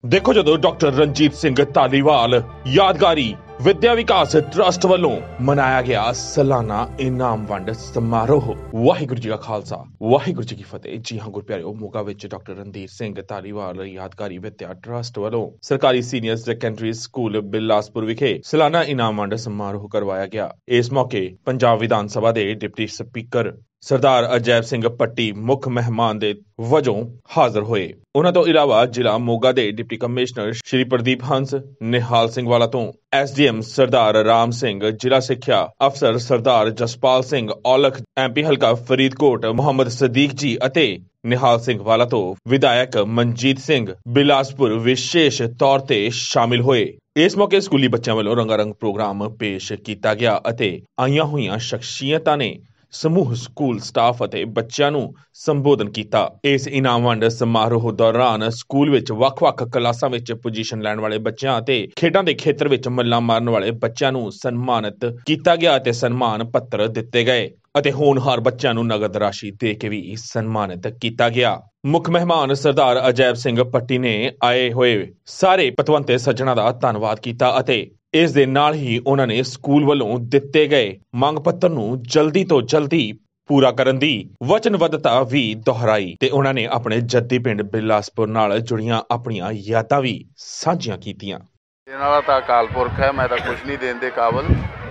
देखो जो डॉक्टर रणजीत सिंह धालीवाल यादगारी विद्या विकास ट्रस्ट वालों मनाया गया सालाना इनाम वंड समारोह। वाहिगुरू जी का खालसा वाहिगुरू जी की फतेह। जी हाँ गुरप्यारिओ, मोगा विच डॉक्टर रणधीर सिंह धालीवाल यादगारी विद्या ट्रस्ट वालों सरकारी सीनियर सैकेंडरी स्कूल बिलासपुर विखे सालाना इनाम वंड समारोह करवाया गया। इस मौके पंजाब विधान सभा के डिप्टी स्पीकर सरदार अजैब सिंह पट्टी मुख मेहमान दे वजों हाजिर होए। उन्हां तो इलावा जिला मोगा दे डिप्टी कमिश्नर श्री प्रदीप हंस, निहाल सिंह वाला तो SDM सरदार राम सिंह, जिला सिक्ख्या अफसर सरदार जसपाल सिंह औलख, MP हलका फरीदकोट मोहम्मद सदीक जी अते निहाल सिंह वाला तो विधायक मनजीत सिंह बिलासपुर विशेष तौर ते शामिल होए। इस मौके स्कूली बच्चों वालों रंगारंग प्रोग्राम पेश किया गया अते आईयां होईयां शख्सियतां ने समूह स्कूल स्टाफ ਅਤੇ ਬੱਚਿਆਂ ਨੂੰ ਸੰਬੋਧਨ ਕੀਤਾ। ਇਸ ਇਨਾਮ ਵੰਡ ਸਮਾਰੋਹ ਦੌਰਾਨ ਸਕੂਲ ਵਿੱਚ ਵੱਖ-ਵੱਖ ਕਲਾਸਾਂ ਵਿੱਚ ਪੋਜੀਸ਼ਨ ਲੈਣ ਵਾਲੇ ਬੱਚਿਆਂ ਅਤੇ ਖੇਡਾਂ ਦੇ ਖੇਤਰ ਵਿੱਚ ਮੱਲਾਂ ਮਾਰਨ ਵਾਲੇ ਬੱਚਿਆਂ ਨੂੰ ਸਨਮਾਨਿਤ ਕੀਤਾ ਗਿਆ ਅਤੇ ਸਨਮਾਨ ਪੱਤਰ ਦਿੱਤੇ ਗਏ ਅਤੇ ਹੋਣਹਾਰ ਬੱਚਿਆਂ ਨੂੰ ਨਗਦ ਰਾਸ਼ੀ ਦੇ ਕੇ ਵੀ ਸਨਮਾਨਿਤ ਕੀਤਾ ਗਿਆ। ਮੁੱਖ ਮਹਿਮਾਨ ਸਰਦਾਰ ਅਜੈਬ ਸਿੰਘ ਪੱਟੀ ਨੇ ਆਏ ਹੋਏ ਸਾਰੇ ਪਤਵੰਤੇ ਸੱਜਣਾਂ ਦਾ ਧੰਨਵਾਦ ਕੀਤਾ ਅਤੇ ਇਸ ਦੇ ਨਾਲ ਹੀ ਉਹਨਾਂ ਨੇ ਸਕੂਲ ਵੱਲੋਂ ਦਿੱਤੇ ਗਏ ਮੰਗ ਪੱਤਰ ਨੂੰ ਜਲਦੀ ਤੋਂ ਜਲਦੀ ਪੂਰਾ ਕਰਨ ਦੀ ਵਚਨਬੱਧਤਾ ਵੀ ਦੁਹਰਾਈ ਤੇ ਉਹਨਾਂ ਨੇ ਆਪਣੇ ਜੱਦੀ ਪਿੰਡ ਬਿਲਾਸਪੁਰ ਨਾਲ ਜੁੜੀਆਂ ਆਪਣੀਆਂ ਯਾਦਾਂ ਵੀ ਸਾਂਝੀਆਂ ਕੀਤੀਆਂ। ਇਹਨਾਂ ਦਾ ਤਾਂ ਅਕਾਲ ਪੁਰਖ ਹੈ, ਮੈਂ ਤਾਂ ਕੁਝ ਨਹੀਂ ਦੇਣ ਦੇ ਕਾਬਲ,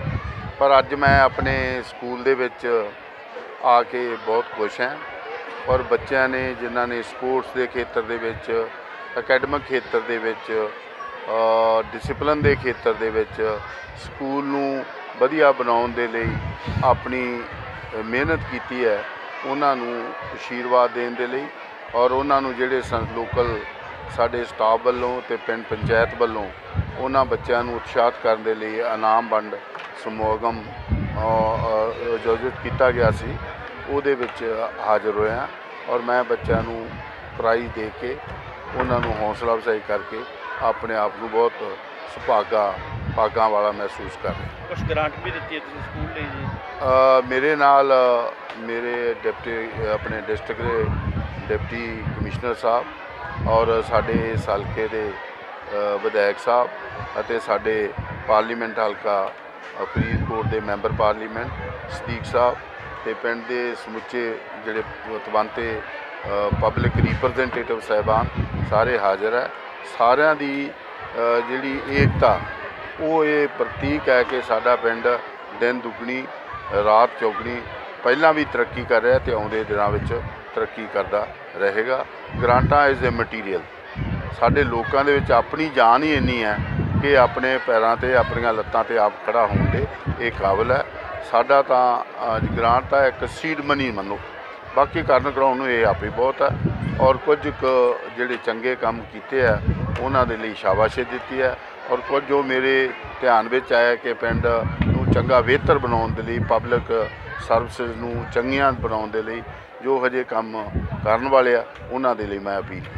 ਪਰ ਅੱਜ ਮੈਂ ਆਪਣੇ ਸਕੂਲ ਦੇ ਵਿੱਚ ਆ ਕੇ ਬਹੁਤ ਖੁਸ਼ ਹਾਂ ਔਰ ਬੱਚਿਆਂ ਨੇ ਜਿਨ੍ਹਾਂ ਨੇ ਸਪੋਰਟਸ ਦੇ ਖੇਤਰ ਦੇ ਵਿੱਚ, ਅਕੈਡਮਿਕ ਖੇਤਰ ਦੇ ਵਿੱਚ, ਡਿਸਿਪਲਿਨ ਦੇ ਖੇਤਰ ਦੇ ਵਿੱਚ ਸਕੂਲ ਨੂੰ ਵਧੀਆ ਬਣਾਉਣ ਦੇ ਲਈ ਆਪਣੀ ਮਿਹਨਤ ਕੀਤੀ ਹੈ, ਉਹਨਾਂ ਨੂੰ ਅਸ਼ੀਰਵਾਦ ਦੇਣ ਦੇ ਲਈ ਔਰ ਉਹਨਾਂ ਨੂੰ ਜਿਹੜੇ ਲੋਕਲ ਸਾਡੇ ਸਟਾਫ ਵੱਲੋਂ ਅਤੇ ਪਿੰਡ ਪੰਚਾਇਤ ਵੱਲੋਂ ਉਹਨਾਂ ਬੱਚਿਆਂ ਨੂੰ ਉਤਸ਼ਾਹਿਤ ਕਰਨ ਦੇ ਲਈ ਇਨਾਮ ਵੰਡ ਸਮਾਗਮ ਆਯੋਜਿਤ ਕੀਤਾ ਗਿਆ ਸੀ, ਉਹਦੇ ਵਿੱਚ ਹਾਜ਼ਰ ਹੋਇਆ ਔਰ ਮੈਂ ਬੱਚਿਆਂ ਨੂੰ ਪ੍ਰਾਈਜ਼ ਦੇ ਕੇ ਉਹਨਾਂ ਨੂੰ ਹੌਸਲਾ ਅਫਜ਼ਾਈ ਕਰਕੇ ਆਪਣੇ ਆਪ ਨੂੰ ਬਹੁਤ ਭਾਗਾਂ ਵਾਲਾ ਮਹਿਸੂਸ ਕਰ ਰਿਹਾ। ਕੁਝ ਗ੍ਰਾਂਟ ਵੀ ਦਿੱਤੀ ਹੈ ਤੁਸੀਂ ਸਕੂਲ ਲਈ ਜੀ? ਮੇਰੇ ਨਾਲ ਮੇਰੇ ਆਪਣੇ ਡਿਸਟ੍ਰਿਕਟ ਦੇ ਡਿਪਟੀ ਕਮਿਸ਼ਨਰ ਸਾਹਿਬ ਔਰ ਸਾਡੇ ਇਸ ਹਲਕੇ ਦੇ ਵਿਧਾਇਕ ਸਾਹਿਬ ਅਤੇ ਸਾਡੇ ਪਾਰਲੀਮੈਂਟ ਹਲਕਾ ਫਰੀਦਕੋਟ ਦੇ ਮੈਂਬਰ ਪਾਰਲੀਮੈਂਟ ਸਦੀਕ ਸਾਹਿਬ ਅਤੇ ਪਿੰਡ ਦੇ ਸਮੁੱਚੇ ਜਿਹੜੇ ਪਤਵੰਤੇ ਪਬਲਿਕ ਰਿਪਰੈਜ਼ੈਂਟੇਟਿਵ ਸਾਹਿਬਾਨ ਸਾਰੇ ਹਾਜ਼ਰ ਹੈ। ਸਾਰਿਆਂ ਦੀ ਜਿਹੜੀ ਏਕਤਾ ਉਹ ਇਹ ਪ੍ਰਤੀਕ ਹੈ ਕਿ ਸਾਡਾ ਪਿੰਡ ਦਿਨ ਦੁੱਗਣੀ ਰਾਤ ਚੌਗਣੀ ਪਹਿਲਾਂ ਵੀ ਤਰੱਕੀ ਕਰ ਰਿਹਾ ਅਤੇ ਆਉਂਦੇ ਦਿਨਾਂ ਵਿੱਚ ਤਰੱਕੀ ਕਰਦਾ ਰਹੇਗਾ। ਗ੍ਰਾਂਟਾਂ ਇਜ਼ ਏ ਮਟੀਰੀਅਲ, ਸਾਡੇ ਲੋਕਾਂ ਦੇ ਵਿੱਚ ਆਪਣੀ ਜਾਨ ਹੀ ਇੰਨੀ ਹੈ ਕਿ ਆਪਣੇ ਪੈਰਾਂ 'ਤੇ ਆਪਣੀਆਂ ਲੱਤਾਂ 'ਤੇ ਆਪ ਖੜ੍ਹਾ ਹੋਣ ਦੇ ਇਹ ਕਾਬਲ ਹੈ। ਸਾਡਾ ਤਾਂ ਗ੍ਰਾਂਟ ਤਾਂ ਇੱਕ ਸੀਡ ਮਨੀ ਮੰਨੋ, ਬਾਕੀ ਕਰਨ ਕਰਾਉਣ ਨੂੰ ਇਹ ਆਪੇ ਬਹੁਤ ਹੈ ਔਰ ਕੁਝ ਜਿਹੜੇ ਚੰਗੇ ਕੰਮ ਕੀਤੇ ਆ ਉਹਨਾਂ ਦੇ ਲਈ ਸ਼ਾਬਾਸ਼ੀ ਦਿੱਤੀ ਹੈ ਔਰ ਕੁਝ ਜੋ ਮੇਰੇ ਧਿਆਨ ਵਿੱਚ ਆਇਆ ਕਿ ਪਿੰਡ ਨੂੰ ਚੰਗਾ ਬਿਹਤਰ ਬਣਾਉਣ ਦੇ ਲਈ, ਪਬਲਿਕ ਸਰਵਿਸਿਜ਼ ਨੂੰ ਚੰਗੀਆਂ ਬਣਾਉਣ ਦੇ ਲਈ ਜੋ ਹਜੇ ਕੰਮ ਕਰਨ ਵਾਲੇ ਆ ਉਹਨਾਂ ਦੇ ਲਈ ਮੈਂ ਅਪੀਲ ਕੀਤੀ।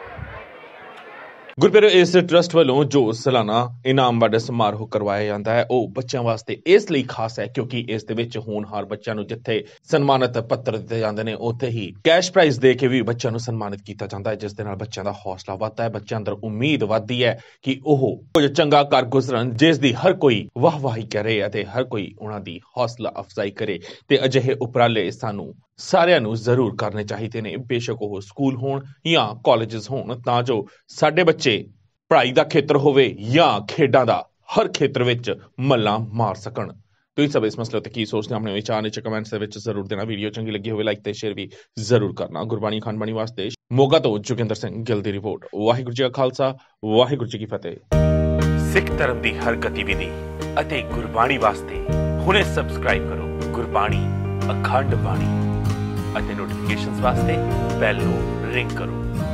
ਗੁਰਪਿਆਰਿਓ, ਇਸ ਟਰਸਟ ਵੱਲੋਂ ਜੋ ਸਾਲਾਨਾ ਇਨਾਮ ਵੰਡ ਸਮਾਰੋਹ ਕਰਵਾਇਆ ਜਾਂਦਾ ਹੈ ਉਹ ਬੱਚਿਆਂ ਵਾਸਤੇ ਇਸ ਲਈ ਖਾਸ ਹੈ ਕਿਉਂਕਿ ਇਸ ਦੇ ਵਿੱਚ ਹੋਣਹਾਰ ਬੱਚਿਆਂ ਨੂੰ ਜਿੱਥੇ ਸਨਮਾਨਿਤ ਪੱਤਰ ਦਿੱਤੇ ਜਾਂਦੇ ਨੇ ਉੱਥੇ ਹੀ ਕੈਸ਼ ਪ੍ਰਾਈਜ਼ ਦੇ ਕੇ ਵੀ ਬੱਚਿਆਂ ਨੂੰ ਸਨਮਾਨਿਤ ਕੀਤਾ ਜਾਂਦਾ ਹੈ, ਜਿਸ ਦੇ ਨਾਲ ਬੱਚਿਆਂ ਦਾ ਹੌਸਲਾ ਵੱਧਦਾ ਹੈ, ਬੱਚਿਆਂ ਅੰਦਰ ਉਮੀਦ ਵੱਧਦੀ ਹੈ ਕਿ ਉਹ ਕੁਝ ਚੰਗਾ ਕਰ ਗੁਜ਼ਰਨ ਜਿਸ ਦੀ ਹਰ ਕੋਈ ਵਾਹਵਾਹੀ ਕਰੇ ਅਤੇ ਹਰ ਕੋਈ ਉਹਨਾਂ ਦੀ ਹੌਸਲਾ ਅਫਜ਼ਾਈ ਕਰੇ। ਤੇ ਅਜਿਹੇ ਉਪਰਾਲੇ ਸਾਨੂੰ ਸਾਰਿਆਂ ਨੂੰ ਜ਼ਰੂਰ ਕਰਨੇ ਚਾਹੀਦੇ ਨੇ, ਬੇਸ਼ੱਕ ਉਹ ਸਕੂਲ ਹੋਣ ਜਾਂ ਕਾਲਜਸ ਹੋਣ, ਤਾਂ ਜੋ ਸਾਡੇ ਬੱਚੇ ਪੜ੍ਹਾਈ ਦਾ ਖੇਤਰ ਹੋਵੇ ਜਾਂ ਖੇਡਾਂ ਦਾ ਹਰ ਖੇਤਰ ਵਿੱਚ ਮੱਲਾਂ ਮਾਰ ਸਕਣ। ਤੁਸੀਂ ਸਭ ਇਸ ਮਸਲੇ ਉੱਤੇ ਕੀ ਸੋਚਦੇ ਹੋ? ਆਪਣੇ ਵਿਚਾਰ ਨੀਚੇ ਕਮੈਂਟਸ ਦੇ ਵਿੱਚ ਜ਼ਰੂਰ ਦੇਣਾ। ਵੀਡੀਓ ਚੰਗੀ ਲੱਗੀ ਹੋਵੇ ਲਾਈਕ ਤੇ ਸ਼ੇਅਰ ਵੀ ਜ਼ਰੂਰ ਕਰਨਾ। ਗੁਰਬਾਣੀ ਖਾਨਬਾਣੀ ਵਾਸਤੇ ਮੋਗਾ ਤੋਂ ਜੋਗਿੰਦਰ ਸਿੰਘ ਗਿੱਲ ਦੀ ਰਿਪੋਰਟ। ਵਾਹਿਗੁਰੂ ਜੀ ਕਾ ਖਾਲਸਾ ਵਾਹਿਗੁਰੂ ਜੀ ਕੀ ਫਤਿਹ। ਸਿੱਖ ਧਰਮ ਦੀ ਹਰ ਗਤੀਵਿਧੀ ਅਤੇ ਗੁਰਬਾਣੀ ਵਾਸਤੇ ਹੁਣੇ ਸਬਸਕ੍ਰਾਈਬ ਕਰੋ ਗੁਰਬਾਣੀ ਅਖੰਡ ਬਾਣੀ ਅਤੇ ਨੋਟੀਫਿਕੇਸ਼ਨਸ ਵਾਸਤੇ ਬੈਲ ਨੂੰ ਰਿੰਗ ਕਰੋ।